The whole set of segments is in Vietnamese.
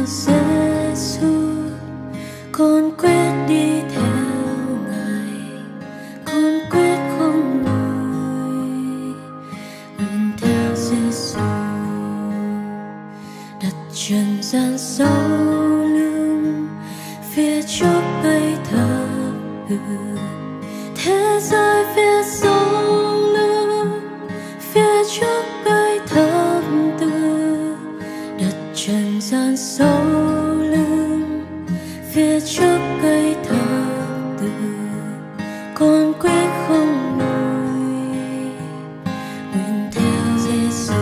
theo Giêsu, con quyết đi theo Ngài, con quyết không lùi. Nguyện theo Giêsu, đặt trần gian sau lưng, phía trước cây thập tự, thế giới phía sau lưng, phía trước cây thập tự. Đặt trần gian sau lưng, phía trước cây thập tự, con quyết không lùi. Nguyện theo Giêsu,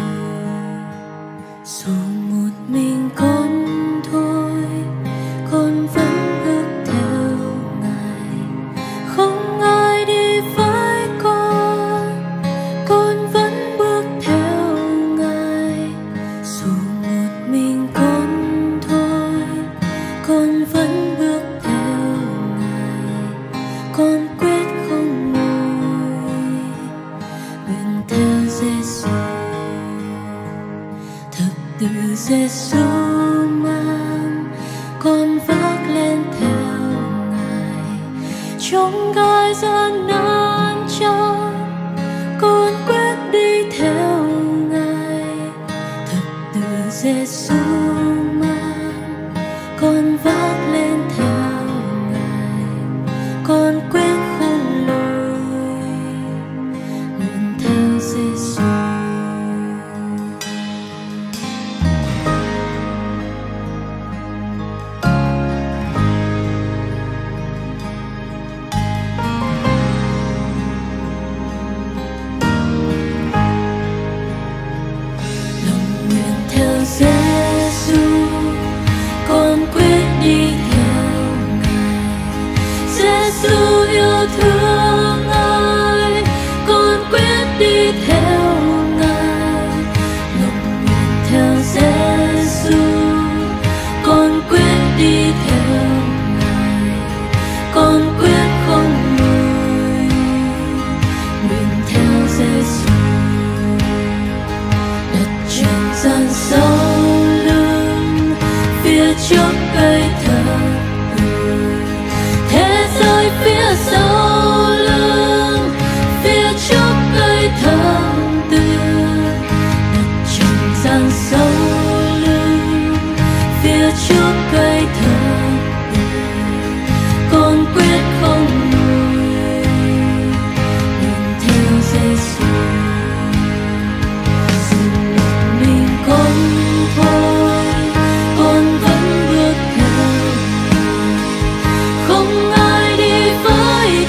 dù một mình con thôi, con vẫn bước theo Ngài. Không ai đi với con vẫn bước theo Ngài. Dù một mình con thôi, con vẫn bước theo Ngài. Con quyết không lùi. Nguyện theo Giêsu, thập tự Giêsu mang, con vác lên theo Ngài. Trong gai gian nan trong, con quyết đi theo Ngài. Thập tự Giêsu mang, con vác lên theo Ngài. Con quyết không lùi. Nguyện theo Giêsu. Lòng nguyện theo Giêsu, con quyết đi theo Ngài. Giêsu yêu thương ai, con quyết đi theo Ngài. Lòng nguyện theo Giêsu, con quyết đi theo Ngài. Con quyết không lùi. Nguyện theo Giêsu, đặt trần gian sau lưng, phía trước cây thập tự, thế giới phía sau lưng, phía trước cây thập tự. Đặt trần gian sau lưng, phía trước cây thập tự, con quyết không lùi. Nguyện theo Giêsu, dù một mình con thôi, con vẫn bước theo Ngài. Không ai đi với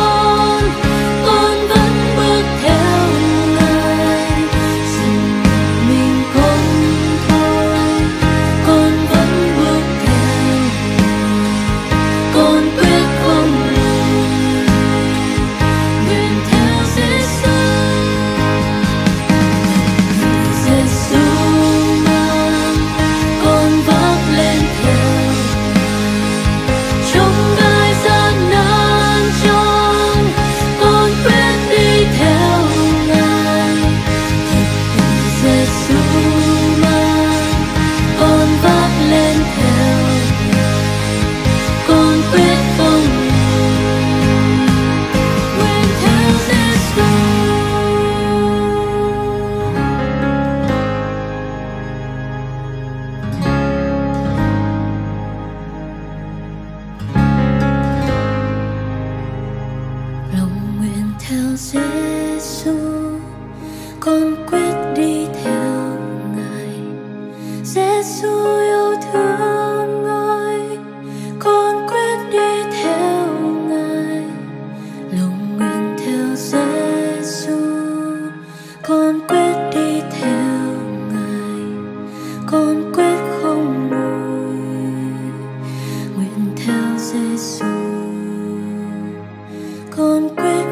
con vẫn bước theo Ngài. Dù một mình con thôi, con vẫn bước theo Ngài. Con quyết không lùi. Nguyện theo Giêsu, Giêsu mang, con vác lên theo Ngài. Trong gai gian nan trong, con quyết đi theo Ngài. Thập tự Giêsu mang, con vác lên theo Ngài. Con quyết không lùi. Nguyện theo Giêsu. Lòng nguyện theo Giêsu, con quyết đi theo Ngài. Giêsu yêu thương ai, con quyết đi theo Ngài. Lòng nguyện theo Giêsu, con quyết đi theo Ngài. Con quyết không lùi. Nguyện theo Giêsu, con quyết